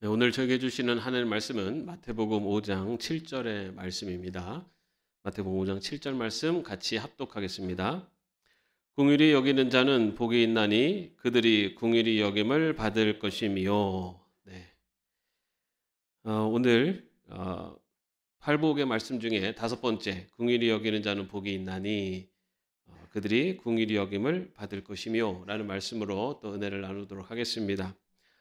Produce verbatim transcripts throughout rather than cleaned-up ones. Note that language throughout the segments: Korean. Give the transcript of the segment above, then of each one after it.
네, 오늘 저에게 주시는 하나님 말씀은 마태복음 오 장 칠 절의 말씀입니다. 마태복음 오 장 칠 절 말씀 같이 합독하겠습니다. 긍휼히 여기는 자는 복이 있나니 그들이 긍휼히 여김을 받을 것이미요. 네. 어, 오늘 어, 팔복의 말씀 중에 다섯 번째, 긍휼히 여기는 자는 복이 있나니 어, 그들이 긍휼히 여김을 받을 것이며 라는 말씀으로 또 은혜를 나누도록 하겠습니다.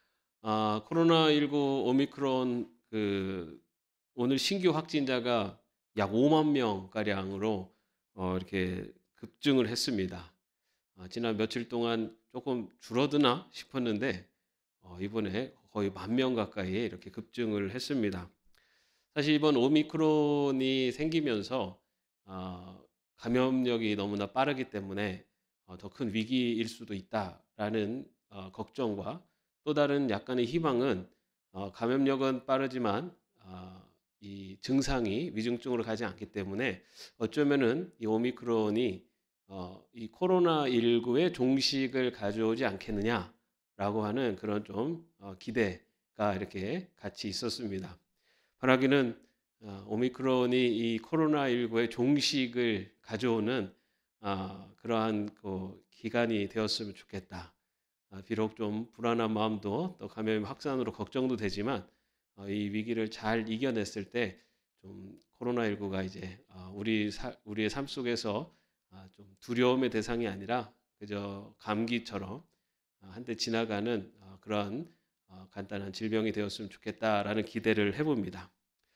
아, 코로나십구 오미크론 그 오늘 신규 확진자가 약 오만 명 가량으로 어, 이렇게 급증을 했습니다. 아, 지난 며칠 동안 조금 줄어드나 싶었는데 어, 이번에 거의 만 명 가까이 이렇게 급증을 했습니다. 사실 이번 오미크론이 생기면서 아, 감염력이 너무나 빠르기 때문에 어, 더 큰 위기일 수도 있다라는 어, 걱정과 또 다른 약간의 희망은 어, 감염력은 빠르지만 아, 이 증상이 위중증으로 가지 않기 때문에 어쩌면은 이 오미크론이 어, 이 코로나십구의 종식을 가져오지 않겠느냐라고 하는 그런 좀 어, 기대가 이렇게 같이 있었습니다. 바라기는 어, 오미크론이 이 코로나십구의 종식을 가져오는 아, 그러한 그 기간이 되었으면 좋겠다. 아, 비록 좀 불안한 마음도 또 감염 확산으로 걱정도 되지만 어, 이 위기를 잘 이겨냈을 때 좀 코로나십구가 이제 어, 우리 사, 우리의 삶 속에서 아, 좀 두려움의 대상이 아니라 그저 감기처럼 아, 한때 지나가는 어, 그러한 어, 간단한 질병이 되었으면 좋겠다라는 기대를 해봅니다.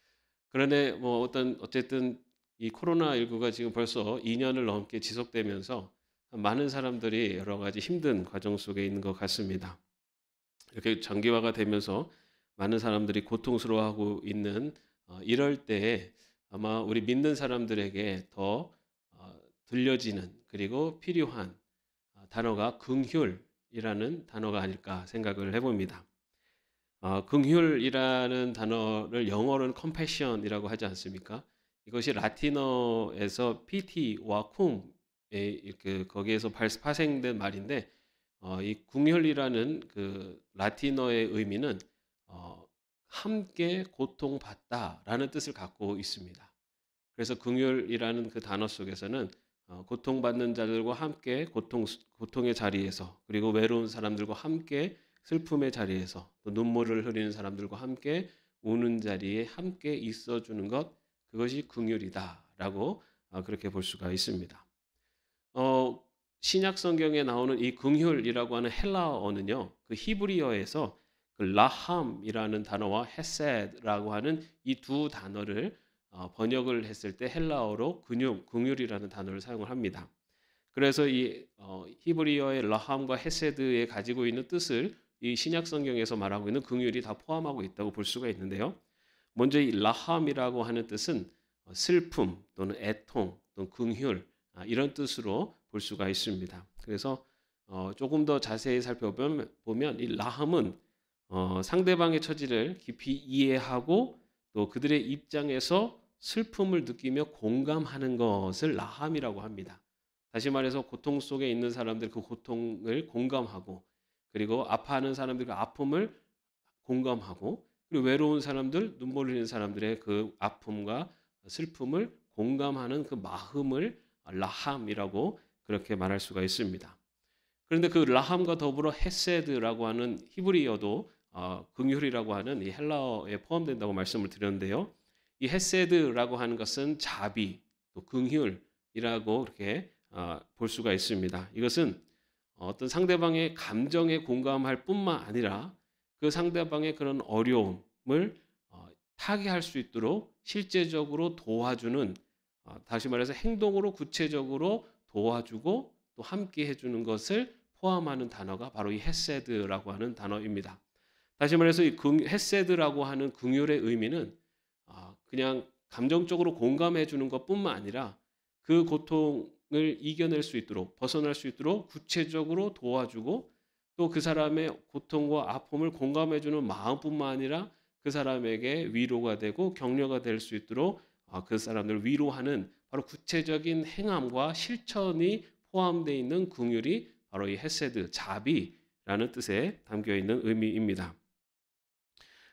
그런데 뭐 어떤 어쨌든 이 코로나십구가 지금 벌써 이 년을 넘게 지속되면서 많은 사람들이 여러 가지 힘든 과정 속에 있는 것 같습니다. 이렇게 장기화가 되면서 많은 사람들이 고통스러워하고 있는 어, 이럴 때에 아마 우리 믿는 사람들에게 더 어, 들려지는 그리고 필요한 어, 단어가 긍휼이라는 단어가 아닐까 생각을 해봅니다. 어, 긍휼이라는 단어를 영어로는 compassion이라고 하지 않습니까? 이것이 라틴어에서 피티와 쿰 그 거기에서 발- 파생된 말인데 어, 이 긍휼이라는 그 라틴어의 의미는 어, 함께 고통받다라는 뜻을 갖고 있습니다. 그래서 긍휼이라는 그 단어 속에서는 어, 고통받는 자들과 함께 고통 고통의 자리에서 그리고 외로운 사람들과 함께 슬픔의 자리에서 또 눈물을 흘리는 사람들과 함께 우는 자리에 함께 있어주는 것 그것이 긍휼이다라고 어, 그렇게 볼 수가 있습니다. 어, 신약 성경에 나오는 이 긍휼이라고 하는 헬라어는요, 그 히브리어에서 그 라함이라는 단어와 헤세드라고 하는 이 두 단어를 어, 번역을 했을 때 헬라어로 근육, 긍휼이라는 단어를 사용을 합니다. 그래서 이 어, 히브리어의 라함과 헤세드에 가지고 있는 뜻을 이 신약 성경에서 말하고 있는 긍휼이 다 포함하고 있다고 볼 수가 있는데요. 먼저 이 라함이라고 하는 뜻은 어, 슬픔 또는 애통 또는 긍휼 아, 이런 뜻으로 볼 수가 있습니다. 그래서 어, 조금 더 자세히 살펴보면 보면 이 라함은 어, 상대방의 처지를 깊이 이해하고 또 그들의 입장에서 슬픔을 느끼며 공감하는 것을 라함이라고 합니다. 다시 말해서 고통 속에 있는 사람들 그 고통을 공감하고 그리고 아파하는 사람들 그 아픔을 공감하고 그리고 외로운 사람들, 눈물 흘리는 사람들의 그 아픔과 슬픔을 공감하는 그 마음을 라함이라고 그렇게 말할 수가 있습니다. 그런데 그 라함과 더불어 헤세드라고 하는 히브리어도 어, 긍휼이라고 하는 이 헬라어에 포함된다고 말씀을 드렸는데요. 이 헤세드라고 하는 것은 자비, 또 긍휼이라고 이렇게 어, 볼 수가 있습니다. 이것은 어떤 상대방의 감정에 공감할 뿐만 아니라 그 상대방의 그런 어려움을 어, 타개할 수 있도록 실제적으로 도와주는 어, 다시 말해서 행동으로 구체적으로 도와주고 또 함께 해주는 것을 포함하는 단어가 바로 이 헤세드라고 하는 단어입니다. 다시 말해서 이 헤세드라고 하는 긍휼의 의미는 아, 그냥 감정적으로 공감해 주는 것뿐만 아니라 그 고통을 이겨낼 수 있도록 벗어날 수 있도록 구체적으로 도와주고 또 그 사람의 고통과 아픔을 공감해 주는 마음뿐만 아니라 그 사람에게 위로가 되고 격려가 될 수 있도록 아, 그 사람을 위로하는 바로 구체적인 행함과 실천이 포함되어 있는 긍휼이 바로 이 헤세드 자비라는 뜻에 담겨 있는 의미입니다.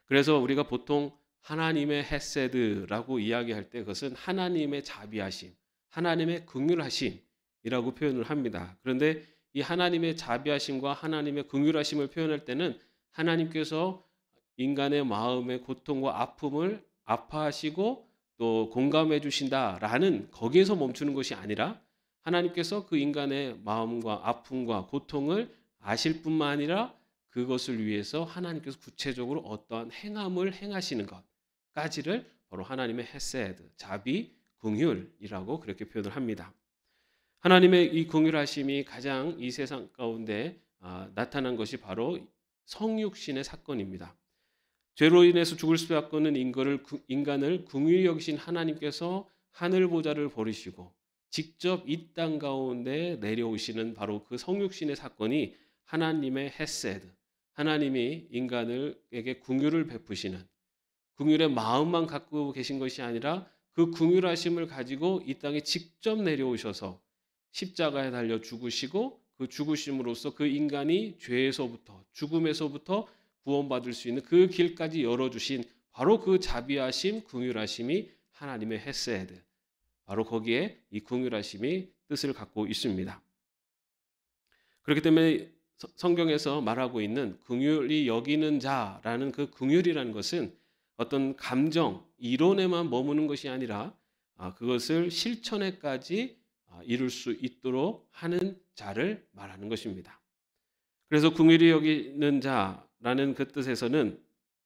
그래서 우리가 보통 하나님의 헤세드라고 이야기할 때 그것은 하나님의 자비하심, 하나님의 긍휼하심이라고 표현을 합니다. 그런데 이 하나님의 자비하심과 하나님의 긍휼하심을 표현할 때는 하나님께서 인간의 마음의 고통과 아픔을 아파하시고 또 공감해 주신다라는 거기에서 멈추는 것이 아니라 하나님께서 그 인간의 마음과 아픔과 고통을 아실 뿐만 아니라 그것을 위해서 하나님께서 구체적으로 어떠한 행함을 행하시는 것까지를 바로 하나님의 헤세드, 자비, 긍휼이라고 그렇게 표현을 합니다. 하나님의 이 긍휼하심이 가장 이 세상 가운데 아, 나타난 것이 바로 성육신의 사건입니다. 죄로 인해서 죽을 수밖에 없는 인간을, 인간을 긍휼히 여기신 하나님께서 하늘 보좌를 버리시고 직접 이 땅 가운데 내려오시는 바로 그 성육신의 사건이 하나님의 헤세드, 하나님이 인간에게 긍휼을 베푸시는 긍휼의 마음만 갖고 계신 것이 아니라 그 긍휼하심을 가지고 이 땅에 직접 내려오셔서 십자가에 달려 죽으시고 그 죽으심으로써 그 인간이 죄에서부터 죽음에서부터 구원받을 수 있는 그 길까지 열어주신 바로 그 자비하심, 긍휼하심이 하나님의 헤세드, 바로 거기에 이 긍휼하심이 뜻을 갖고 있습니다. 그렇기 때문에 성경에서 말하고 있는 긍휼히 여기는 자라는 그 긍휼이라는 것은 어떤 감정, 이론에만 머무는 것이 아니라 그것을 실천에까지 이룰 수 있도록 하는 자를 말하는 것입니다. 그래서 긍휼히 여기는 자라는 그 뜻에서는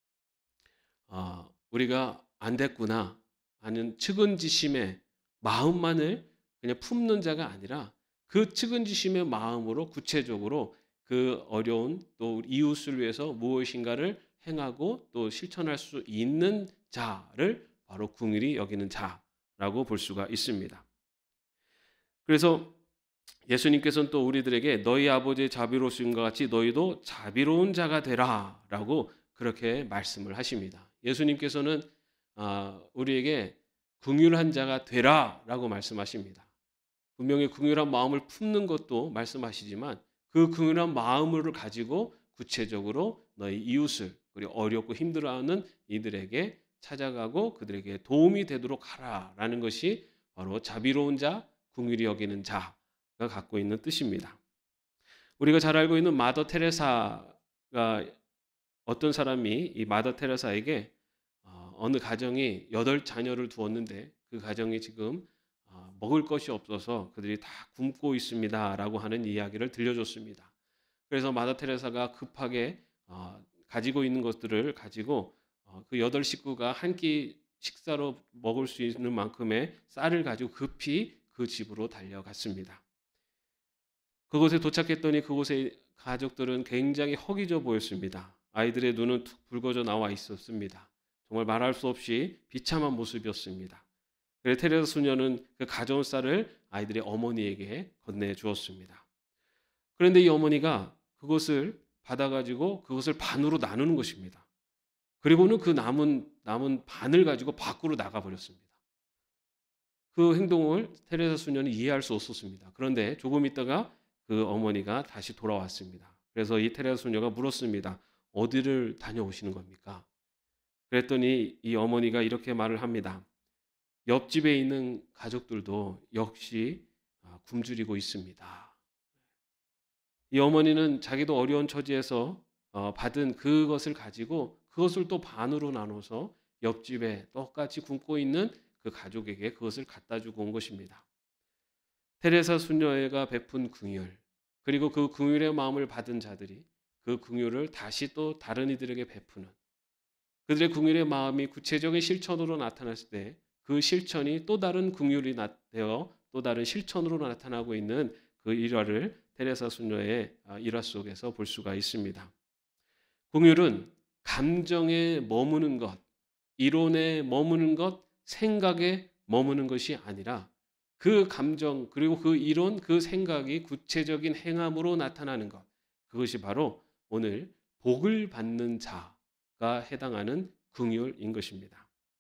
우리가 안 됐구나 하는 측은지심의 마음만을 그냥 품는 자가 아니라 그 측은지심의 마음으로 구체적으로 그 어려운 또 이웃을 위해서 무엇인가를 행하고 또 실천할 수 있는 자를 바로 긍휼히 여기는 자라고 볼 수가 있습니다. 그래서 예수님께서는 또 우리들에게 너희 아버지의 자비로우심과 같이 너희도 자비로운 자가 되라라고 그렇게 말씀을 하십니다. 예수님께서는 우리에게 긍휼한 자가 되라라고 말씀하십니다. 분명히 긍휼한 마음을 품는 것도 말씀하시지만 그 긍휼한 마음을 가지고 구체적으로 너희 이웃을 그리고 어렵고 힘들어하는 이들에게 찾아가고 그들에게 도움이 되도록 하라라는 것이 바로 자비로운 자, 긍휼히 여기는 자가 갖고 있는 뜻입니다. 우리가 잘 알고 있는 마더 테레사가 어떤 사람이 이 마더 테레사에게 어느 가정이 여덟 자녀를 두었는데 그 가정이 지금 먹을 것이 없어서 그들이 다 굶고 있습니다라고 하는 이야기를 들려줬습니다. 그래서 마더 테레사가 급하게 가지고 있는 것들을 가지고 그 여덟 식구가 한 끼 식사로 먹을 수 있는 만큼의 쌀을 가지고 급히 그 집으로 달려갔습니다. 그곳에 도착했더니 그곳의 가족들은 굉장히 허기져 보였습니다. 아이들의 눈은 툭 붉어져 나와 있었습니다. 정말 말할 수 없이 비참한 모습이었습니다. 그래서 테레사 수녀는 그 가져온 쌀을 아이들의 어머니에게 건네주었습니다. 그런데 이 어머니가 그것을 받아가지고 그것을 반으로 나누는 것입니다. 그리고는 그 남은, 남은 반을 가지고 밖으로 나가버렸습니다. 그 행동을 테레사 수녀는 이해할 수 없었습니다. 그런데 조금 있다가 그 어머니가 다시 돌아왔습니다. 그래서 이 테레사 수녀가 물었습니다. 어디를 다녀오시는 겁니까? 그랬더니 이 어머니가 이렇게 말을 합니다. 옆집에 있는 가족들도 역시 굶주리고 있습니다. 이 어머니는 자기도 어려운 처지에서 받은 그것을 가지고 그것을 또 반으로 나눠서 옆집에 똑같이 굶고 있는 그 가족에게 그것을 갖다 주고 온 것입니다. 테레사 수녀가 베푼 긍휼, 그리고 그 긍휼의 마음을 받은 자들이 그 긍휼을 다시 또 다른 이들에게 베푸는 그들의 긍휼의 마음이 구체적인 실천으로 나타났을 때 그 실천이 또 다른 긍휼이 되어 또 다른 실천으로 나타나고 있는 그 일화를 테레사 수녀의 일화 속에서 볼 수가 있습니다. 긍휼은 감정에 머무는 것, 이론에 머무는 것, 생각에 머무는 것이 아니라 그 감정 그리고 그 이론, 그 생각이 구체적인 행함으로 나타나는 것, 그것이 바로 오늘 복을 받는 자가 해당하는 긍휼인 것입니다.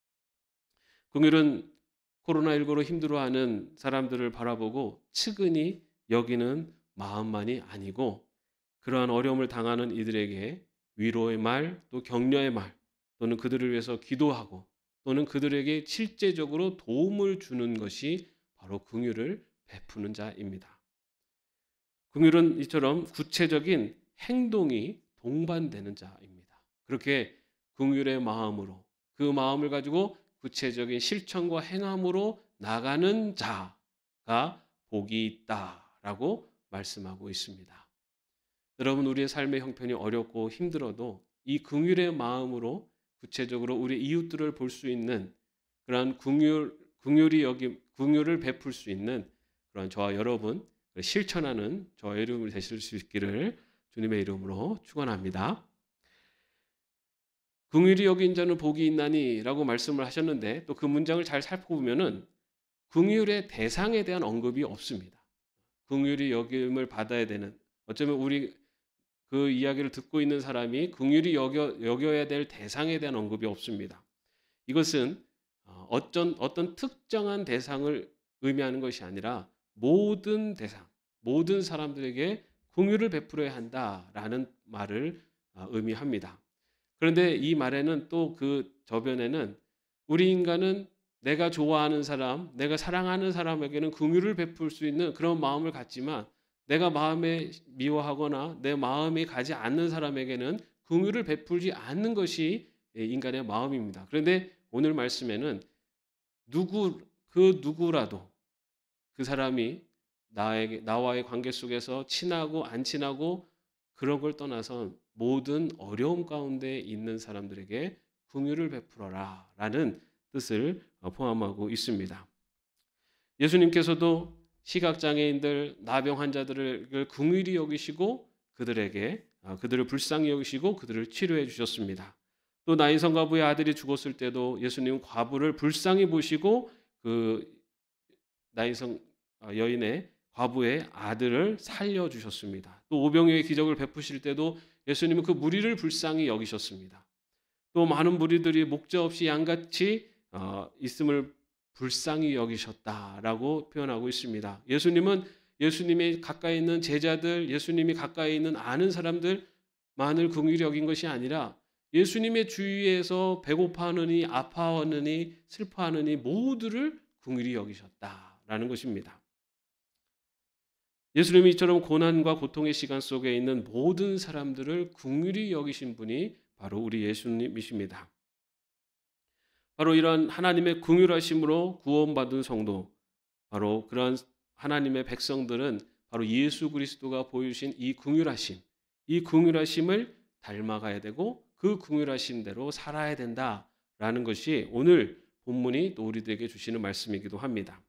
긍휼은 코로나십구로 힘들어하는 사람들을 바라보고 측은히 여기는 마음만이 아니고 그러한 어려움을 당하는 이들에게 위로의 말, 또 격려의 말, 또는 그들을 위해서 기도하고 또는 그들에게 실제적으로 도움을 주는 것이 바로 긍휼을 베푸는 자입니다. 긍휼은 이처럼 구체적인 행동이 동반되는 자입니다. 그렇게 긍휼의 마음으로 그 마음을 가지고 구체적인 실천과 행함으로 나가는 자가 복이 있다라고 말씀하고 있습니다. 여러분, 우리의 삶의 형편이 어렵고 힘들어도 이 긍휼의 마음으로 구체적으로 우리 이웃들을 볼 수 있는 그러한 긍휼, 긍휼이 여기 긍휼을 베풀 수 있는 그런 저와 여러분 실천하는 저와 여러분이 되실 수 있기를 주님의 이름으로 축원합니다. 긍휼히 여긴 자는 복이 있나니라고 말씀을 하셨는데 또 그 문장을 잘 살펴보면은 긍휼의 대상에 대한 언급이 없습니다. 긍휼히 여김을 받아야 되는, 어쩌면 우리 그 이야기를 듣고 있는 사람이 긍휼히 여겨, 여겨야 될 대상에 대한 언급이 없습니다. 이것은 어떤, 어떤 특정한 대상을 의미하는 것이 아니라 모든 대상, 모든 사람들에게 긍휼을 베풀어야 한다라는 말을 의미합니다. 그런데 이 말에는 또 그 저변에는 우리 인간은 내가 좋아하는 사람, 내가 사랑하는 사람에게는 긍휼을 베풀 수 있는 그런 마음을 갖지만 내가 마음에 미워하거나 내 마음이 가지 않는 사람에게는 긍휼을 베풀지 않는 것이 인간의 마음입니다. 그런데 오늘 말씀에는 누구 그 누구라도 그 사람이 나에게 나와의 관계 속에서 친하고 안 친하고 그런 걸 떠나서 모든 어려움 가운데 있는 사람들에게 긍휼을 베풀어라라는 뜻을 포함하고 있습니다. 예수님께서도 시각장애인들, 나병 환자들을 긍휼히 여기시고 그들에게 그들을 불쌍히 여기시고 그들을 치료해 주셨습니다. 또 나인성 과부의 아들이 죽었을 때도 예수님은 과부를 불쌍히 보시고 그 나인성 여인의 과부의 아들을 살려주셨습니다. 또 오병이어의 기적을 베푸실 때도 예수님은 그 무리를 불쌍히 여기셨습니다. 또 많은 무리들이 목자 없이 양같이 있음을 불쌍히 여기셨다라고 표현하고 있습니다. 예수님은 예수님이 가까이 있는 제자들, 예수님이 가까이 있는 아는 사람들만을 긍휼히 여긴 것이 아니라 예수님의 주위에서 배고파하느니 아파하느니 슬퍼하느니 모두를 긍휼히 여기셨다라는 것입니다. 예수님이 이처럼 고난과 고통의 시간 속에 있는 모든 사람들을 긍휼히 여기신 분이 바로 우리 예수님이십니다. 바로 이러한 하나님의 긍휼하심으로 구원받은 성도, 바로 그러한 하나님의 백성들은 바로 예수 그리스도가 보여주신 이 긍휼하심, 이 긍휼하심을 닮아가야 되고 그 긍휼하심대로 살아야 된다라는 것이 오늘 본문이 또 우리들에게 주시는 말씀이기도 합니다.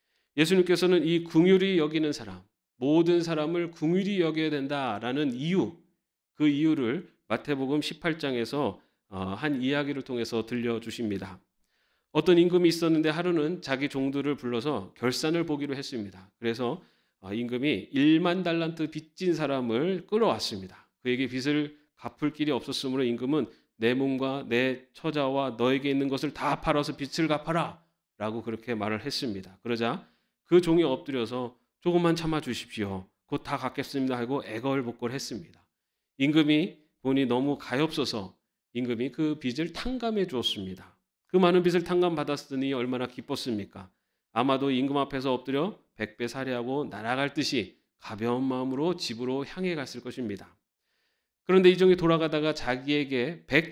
예수님께서는 이 긍휼히 여기는 사람, 모든 사람을 긍휼히 여겨야 된다라는 이유, 그 이유를 마태복음 십팔 장에서 한 이야기를 통해서 들려주십니다. 어떤 임금이 있었는데 하루는 자기 종들을 불러서 결산을 보기로 했습니다. 그래서 임금이 일만 달란트 빚진 사람을 끌어왔습니다. 그에게 빚을 갚을 길이 없었으므로 임금은 내 몸과 내 처자와 너에게 있는 것을 다 팔아서 빚을 갚아라 라고 그렇게 말을 했습니다. 그러자 그 종이 엎드려서 조금만 참아 주십시오. 곧 다 갚겠습니다 하고 애걸복걸했습니다. 임금이 보니 너무 가엾어서 임금이 그 빚을 탕감해 주었습니다. 그 많은 빚을 탕감받았으니 얼마나 기뻤습니까? 아마도 임금 앞에서 엎드려 백배 살해하고 날아갈 듯이 가벼운 마음으로 집으로 향해 갔을 것입니다. 그런데 이 종이 돌아가다가 자기에게 백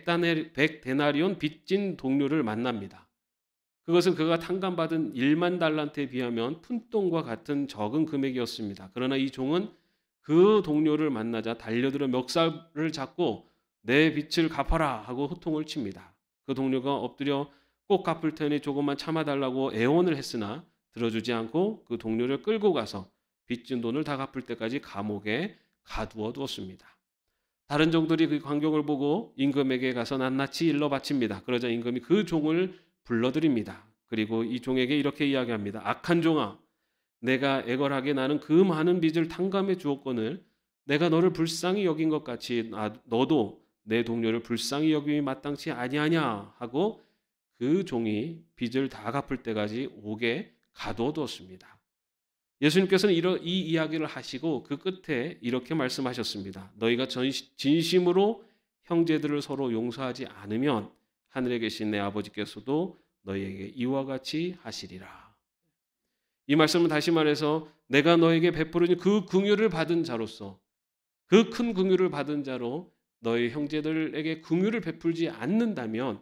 데나리온 빚진 동료를 만납니다. 그것은 그가 탕감받은 일만 달란트에 비하면 푼돈과 같은 적은 금액이었습니다. 그러나 이 종은 그 동료를 만나자 달려들어 멱살을 잡고 내 빚을 갚아라 하고 호통을 칩니다. 그 동료가 엎드려 꼭 갚을 테니 조금만 참아달라고 애원을 했으나 들어주지 않고 그 동료를 끌고 가서 빚진 돈을 다 갚을 때까지 감옥에 가두어 두었습니다. 다른 종들이 그 광경을 보고 임금에게 가서 낱낱이 일러 바칩니다. 그러자 임금이 그 종을 불러들입니다. 그리고 이 종에게 이렇게 이야기합니다. 악한 종아, 내가 애걸하게 나는 그 많은 빚을 탕감해 주었거늘 내가 너를 불쌍히 여긴 것 같이 너도 내 동료를 불쌍히 여김이 마땅치 아니하냐 하고 그 종이 빚을 다 갚을 때까지 옥에 가둬두었습니다. 예수님께서는 이 이야기를 하시고 그 끝에 이렇게 말씀하셨습니다. 너희가 진심으로 형제들을 서로 용서하지 않으면 하늘에 계신 내 아버지께서도 너희에게 이와 같이 하시리라. 이 말씀은 다시 말해서 내가 너에게 베푸는 그 긍휼을 받은 자로서, 그 큰 긍휼을 받은 자로 너희 형제들에게 긍휼을 베풀지 않는다면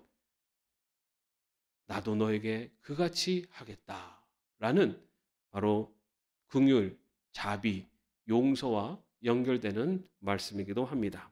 나도 너에게 그같이 하겠다라는 바로 긍휼, 자비, 용서와 연결되는 말씀이기도 합니다.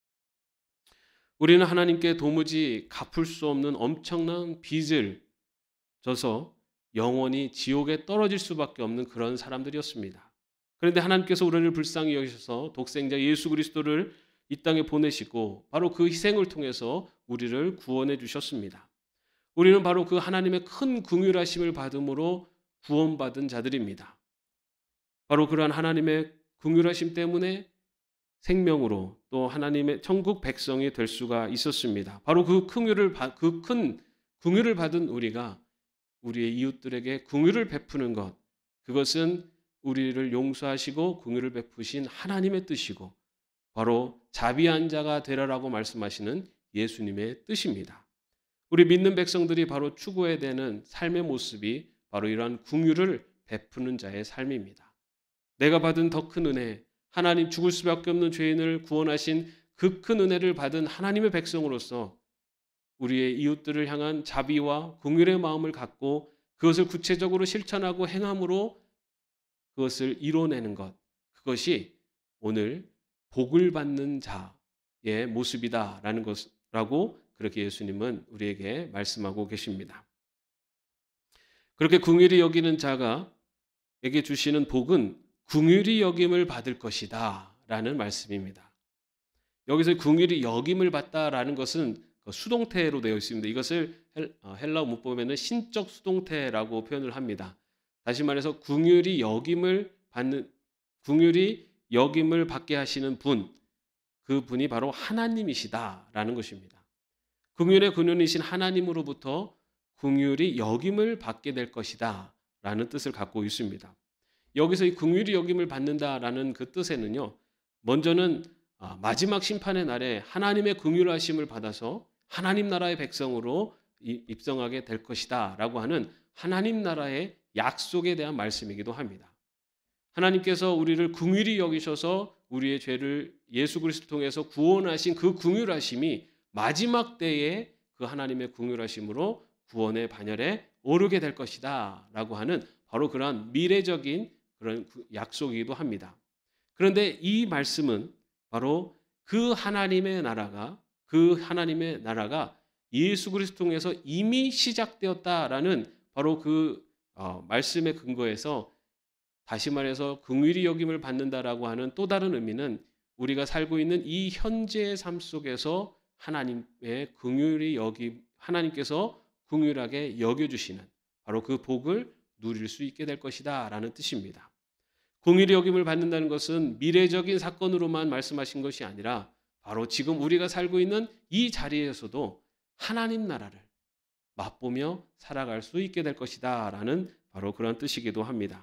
우리는 하나님께 도무지 갚을 수 없는 엄청난 빚을 져서 영원히 지옥에 떨어질 수밖에 없는 그런 사람들이었습니다. 그런데 하나님께서 우리를 불쌍히 여기셔서 독생자 예수 그리스도를 이 땅에 보내시고 바로 그 희생을 통해서 우리를 구원해 주셨습니다. 우리는 바로 그 하나님의 큰 긍휼하심을 받음으로 구원받은 자들입니다. 바로 그러한 하나님의 긍휼하심 때문에 생명으로 또 하나님의 천국 백성이 될 수가 있었습니다. 바로 그 긍휼을 그 큰 긍휼을 받은 우리가 우리의 이웃들에게 긍휼을 베푸는 것, 그것은 우리를 용서하시고 긍휼을 베푸신 하나님의 뜻이고 바로 자비한 자가 되라라고 말씀하시는 예수님의 뜻입니다. 우리 믿는 백성들이 바로 추구해야 되는 삶의 모습이 바로 이러한 긍휼을 베푸는 자의 삶입니다. 내가 받은 더 큰 은혜, 하나님 죽을 수밖에 없는 죄인을 구원하신 그 큰 은혜를 받은 하나님의 백성으로서 우리의 이웃들을 향한 자비와 긍휼의 마음을 갖고 그것을 구체적으로 실천하고 행함으로 그것을 이뤄내는 것, 그것이 오늘 복을 받는 자의 모습이다라는 것라고 그렇게 예수님은 우리에게 말씀하고 계십니다. 그렇게 긍휼히 여기는 자가 에게 주시는 복은 긍휼히 여김을 받을 것이다 라는 말씀입니다. 여기서 긍휼히 여김을 받다라는 것은 수동태로 되어 있습니다. 이것을 헬라어 문법에는 신적 수동태라고 표현을 합니다. 다시 말해서 긍휼히 여김을 받는, 긍휼히 여김을 받게 하시는 분, 그 분이 바로 하나님이시다라는 것입니다. 긍휼의 근원이신 하나님으로부터 긍휼히 여김을 받게 될 것이다라는 뜻을 갖고 있습니다. 여기서 이 긍휼히 여김을 받는다라는 그 뜻에는요, 먼저는 마지막 심판의 날에 하나님의 긍휼하심을 받아서 하나님 나라의 백성으로 입성하게 될 것이다라고 하는 하나님 나라의 약속에 대한 말씀이기도 합니다. 하나님께서 우리를 긍휼히 여기셔서 우리의 죄를 예수 그리스도를 통해서 구원하신 그 긍휼하심이 마지막 때에 그 하나님의 긍휼하심으로 구원의 반열에 오르게 될 것이다라고 하는 바로 그러한 미래적인 그런 약속이기도 합니다. 그런데 이 말씀은 바로 그 하나님의 나라가 그 하나님의 나라가 예수 그리스도 통해서 이미 시작되었다라는 바로 그 어, 말씀의 근거에서 다시 말해서 긍휼히 여김을 받는다라고 하는 또 다른 의미는 우리가 살고 있는 이 현재의 삶 속에서 하나님의 긍휼히 여기 하나님께서 긍휼하게 여겨주시는 바로 그 복을 누릴 수 있게 될 것이다라는 뜻입니다. 긍휼히 여김을 받는다는 것은 미래적인 사건으로만 말씀하신 것이 아니라 바로 지금 우리가 살고 있는 이 자리에서도 하나님 나라를 맛보며 살아갈 수 있게 될 것이다라는 바로 그런 뜻이기도 합니다.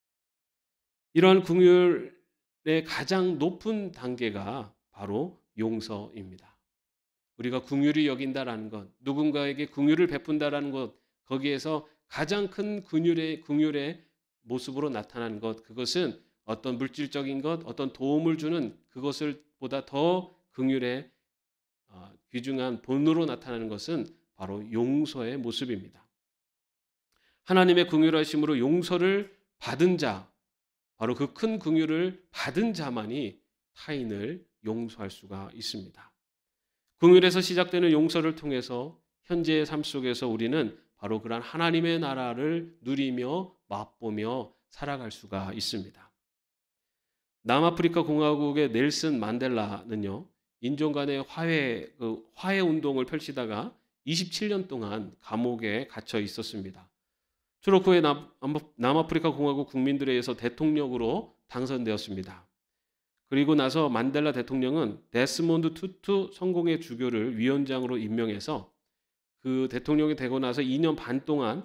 이러한 긍휼의 가장 높은 단계가 바로 용서입니다. 우리가 긍휼히 여긴다라는 것, 누군가에게 긍휼을 베푼다라는 것, 거기에서 가장 큰 긍휼의 긍휼의 모습으로 나타나는 것, 그것은 어떤 물질적인 것, 어떤 도움을 주는 그것을 보다 더 긍휼의 어, 귀중한 본으로 나타나는 것은 바로 용서의 모습입니다. 하나님의 긍휼하심으로 용서를 받은 자, 바로 그 큰 긍휼을 받은 자만이 타인을 용서할 수가 있습니다. 긍휼에서 시작되는 용서를 통해서 현재의 삶 속에서 우리는 바로 그러한 하나님의 나라를 누리며 맛보며 살아갈 수가 있습니다. 남아프리카 공화국의 넬슨 만델라는요, 인종 간의 화해, 그 화해 운동을 펼치다가 이십칠 년 동안 감옥에 갇혀 있었습니다. 추록 후에 남, 남아프리카 공화국 국민들에 의해서 대통령으로 당선되었습니다. 그리고 나서 만델라 대통령은 데스몬드 투투 성공의 주교를 위원장으로 임명해서 그 대통령이 되고 나서 이 년 반 동안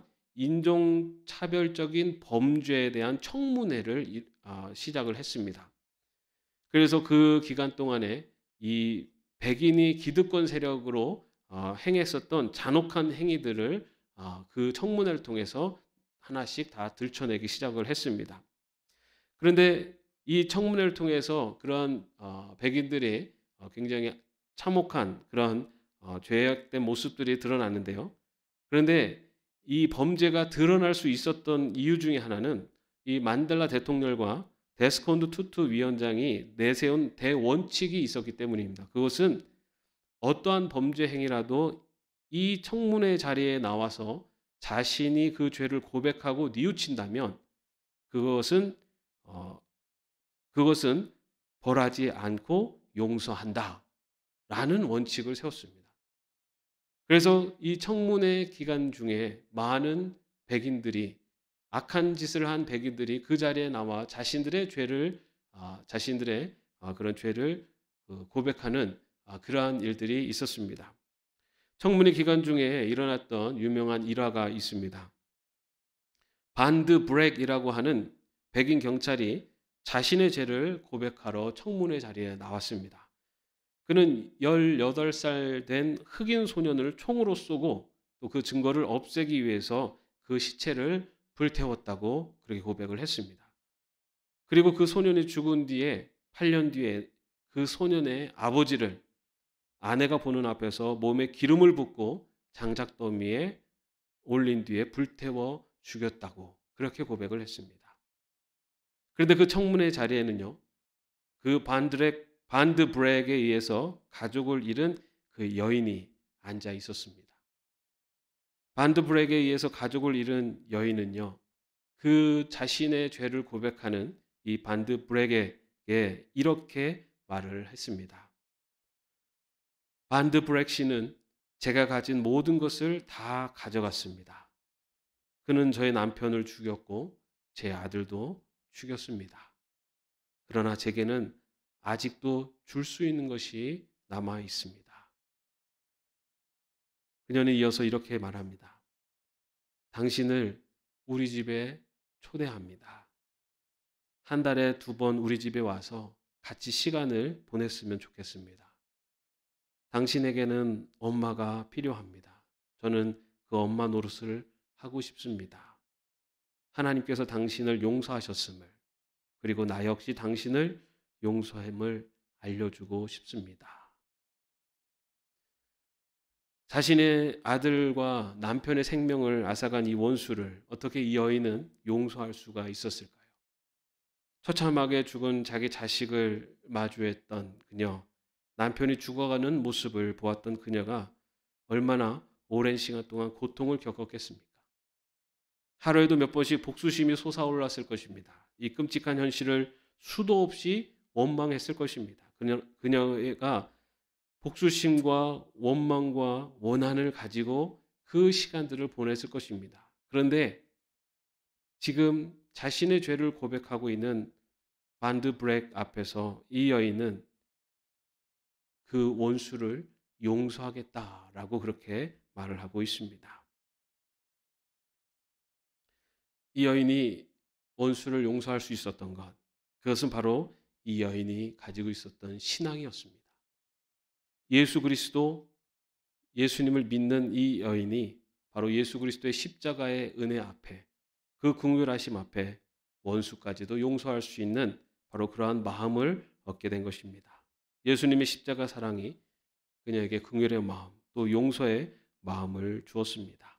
인종차별적인 범죄에 대한 청문회를 시작을 했습니다. 그래서 그 기간 동안에 이 백인이 기득권 세력으로 어, 행했었던 잔혹한 행위들을 어, 그 청문회를 통해서 하나씩 다 들춰내기 시작을 했습니다. 그런데 이 청문회를 통해서 그런 어, 백인들이 어, 굉장히 참혹한 그런 어, 죄악된 모습들이 드러났는데요. 그런데 이 범죄가 드러날 수 있었던 이유 중에 하나는 이 만델라 대통령과 데스콘드 투투 위원장이 내세운 대원칙이 있었기 때문입니다. 그것은 어떠한 범죄 행위라도 이 청문회 자리에 나와서 자신이 그 죄를 고백하고 뉘우친다면 그것은 어, 그것은 벌하지 않고 용서한다라는 원칙을 세웠습니다. 그래서 이 청문회 기간 중에 많은 백인들이 악한 짓을 한 백인들이 그 자리에 나와 자신들의 죄를 아, 자신들의 아, 그런 죄를 그 고백하는 아, 그러한 일들이 있었습니다. 청문회 기간 중에 일어났던 유명한 일화가 있습니다. 반드 브렉이라고 하는 백인 경찰이 자신의 죄를 고백하러 청문회 자리에 나왔습니다. 그는 열여덟 살 된 흑인 소년을 총으로 쏘고 또 그 증거를 없애기 위해서 그 시체를 불태웠다고 그렇게 고백을 했습니다. 그리고 그 소년이 죽은 뒤에 팔 년 뒤에 그 소년의 아버지를 아내가 보는 앞에서 몸에 기름을 붓고 장작더미에 올린 뒤에 불태워 죽였다고 그렇게 고백을 했습니다. 그런데 그 청문회 자리에는요. 그 반드렉, 반드 브렉에 의해서 가족을 잃은 그 여인이 앉아 있었습니다. 반드 브렉에 의해서 가족을 잃은 여인은요. 그 자신의 죄를 고백하는 이 반드 브렉에게 이렇게 말을 했습니다. 반드 브렉 씨는 제가 가진 모든 것을 다 가져갔습니다. 그는 저의 남편을 죽였고 제 아들도 죽였습니다. 그러나 제게는 아직도 줄 수 있는 것이 남아 있습니다. 그녀는 이어서 이렇게 말합니다. 당신을 우리 집에 초대합니다. 한 달에 두 번 우리 집에 와서 같이 시간을 보냈으면 좋겠습니다. 당신에게는 엄마가 필요합니다. 저는 그 엄마 노릇을 하고 싶습니다. 하나님께서 당신을 용서하셨음을 그리고 나 역시 당신을 용서함을 알려주고 싶습니다. 자신의 아들과 남편의 생명을 앗아간 이 원수를 어떻게 이 여인은 용서할 수가 있었을까요? 처참하게 죽은 자기 자식을 마주했던 그녀, 남편이 죽어가는 모습을 보았던 그녀가 얼마나 오랜 시간 동안 고통을 겪었겠습니까? 하루에도 몇 번씩 복수심이 솟아올랐을 것입니다. 이 끔찍한 현실을 수도 없이 원망했을 것입니다. 그녀, 그녀가 복수심과 원망과 원한을 가지고 그 시간들을 보냈을 것입니다. 그런데 지금 자신의 죄를 고백하고 있는 반드 브렉 앞에서 이 여인은 그 원수를 용서하겠다라고 그렇게 말을 하고 있습니다. 이 여인이 원수를 용서할 수 있었던 것, 그것은 바로 이 여인이 가지고 있었던 신앙이었습니다. 예수 그리스도, 예수님을 믿는 이 여인이 바로 예수 그리스도의 십자가의 은혜 앞에 그 긍휼하심 앞에 원수까지도 용서할 수 있는 바로 그러한 마음을 얻게 된 것입니다. 예수님의 십자가 사랑이 그녀에게 긍휼의 마음 또 용서의 마음을 주었습니다.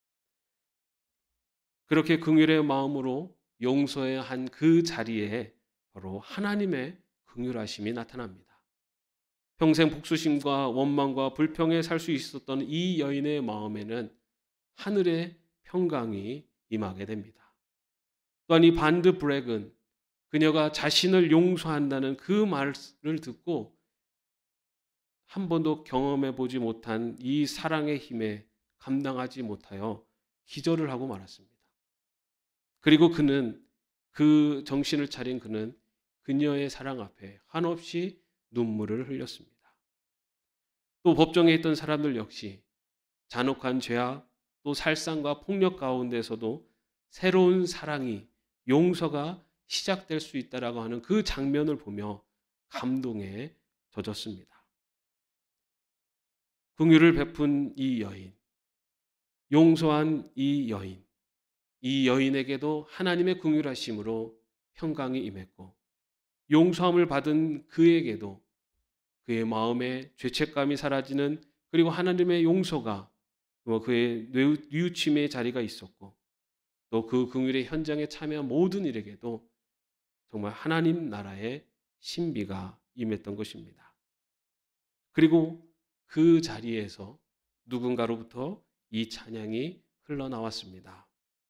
그렇게 긍휼의 마음으로 용서의 한 그 자리에 바로 하나님의 긍휼하심이 나타납니다. 평생 복수심과 원망과 불평에 살 수 있었던 이 여인의 마음에는 하늘의 평강이 임하게 됩니다. 또한 이 반드 브렉은 그녀가 자신을 용서한다는 그 말을 듣고 한 번도 경험해 보지 못한 이 사랑의 힘에 감당하지 못하여 기절을 하고 말았습니다. 그리고 그는 그 정신을 차린 그는 그녀의 사랑 앞에 한없이 눈물을 흘렸습니다. 또 법정에 있던 사람들 역시 잔혹한 죄악 또 살상과 폭력 가운데서도 새로운 사랑이 용서가 시작될 수 있다라고 하는 그 장면을 보며 감동에 젖었습니다. 긍휼을 베푼 이 여인, 용서한 이 여인, 이 여인에게도 하나님의 긍휼하심으로 평강이 임했고, 용서함을 받은 그에게도 그의 마음에 죄책감이 사라지는, 그리고 하나님의 용서가 그의 뉘우침의 자리가 있었고, 또 그 긍휼의 현장에 참여한 모든 일에게도 정말 하나님 나라의 신비가 임했던 것입니다. 그리고 그 자리에서 누군가로부터 이 찬양이 흘러나왔습니다.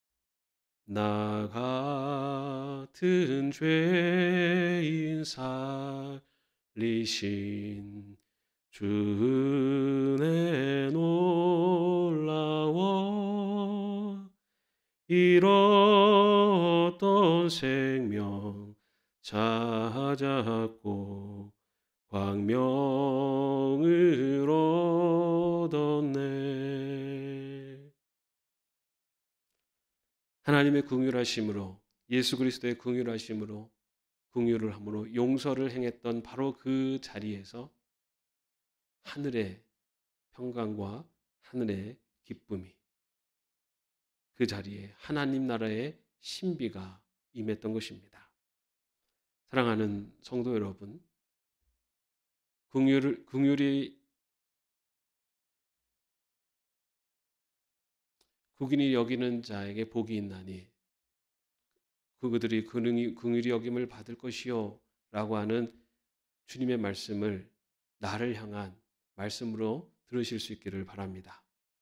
나 같은 죄인 살리신 주의 놀라워 잃었던 생명 찾았고 광명을 얻었네. 하나님의 긍휼하심으로, 예수 그리스도의 긍휼하심으로, 긍휼을 함으로 용서를 행했던 바로 그 자리에서 하늘의 평강과 하늘의 기쁨이, 그 자리에 하나님 나라의 신비가 임했던 것입니다. 사랑하는 성도 여러분, 긍휼을, 긍휼이 국인이 여기는 자에게 복이 있나니 그들이 긍휼히 여김을 받을 것이요 라고 하는 주님의 말씀을 나를 향한 말씀으로 들으실 수 있기를 바랍니다.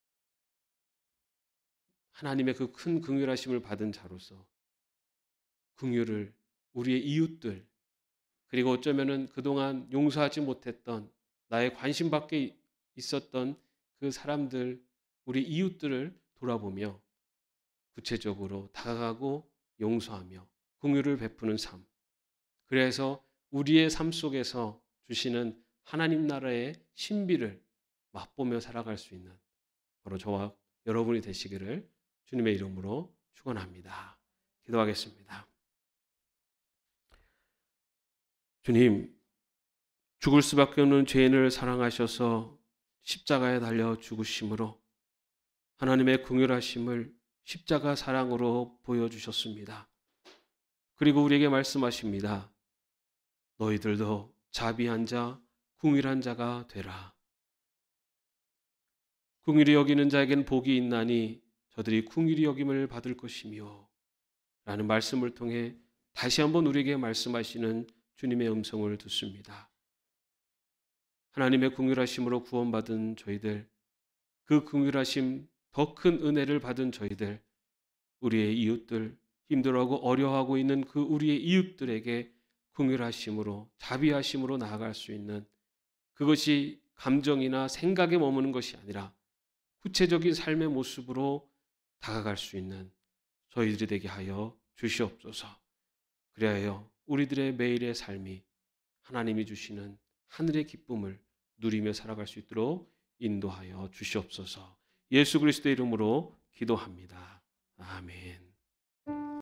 하나님의 그 큰 긍휼하심을 받은 자로서 긍휼을 우리의 이웃들, 그리고 어쩌면은 그동안 용서하지 못했던, 나의 관심 밖에 있었던 그 사람들, 우리 이웃들을 돌아보며 구체적으로 다가가고 용서하며 긍휼을 베푸는 삶, 그래서 우리의 삶 속에서 주시는 하나님 나라의 신비를 맛보며 살아갈 수 있는 바로 저와 여러분이 되시기를 주님의 이름으로 축원합니다. 기도하겠습니다. 주님, 죽을 수밖에 없는 죄인을 사랑하셔서 십자가에 달려 죽으심으로 하나님의 긍휼하심을 십자가 사랑으로 보여주셨습니다. 그리고 우리에게 말씀하십니다. 너희들도 자비한 자, 긍휼한 자가 되라. 긍휼히 여기는 자에겐 복이 있나니 저들이 긍휼히 여김을 받을 것이며 라는 말씀을 통해 다시 한번 우리에게 말씀하시는 주님의 음성을 듣습니다. 하나님의 긍휼하심으로 구원받은 저희들, 그 긍휼하심 더 큰 은혜를 받은 저희들, 우리의 이웃들, 힘들어하고 어려워하고 있는 그 우리의 이웃들에게 긍휼하심으로, 자비하심으로 나아갈 수 있는, 그것이 감정이나 생각에 머무는 것이 아니라 구체적인 삶의 모습으로 다가갈 수 있는 저희들이 되게 하여 주시옵소서. 그리하여 우리들의 매일의 삶이 하나님이 주시는 하늘의 기쁨을 누리며 살아갈 수 있도록 인도하여 주시옵소서. 예수 그리스도의 이름으로 기도합니다. 아멘.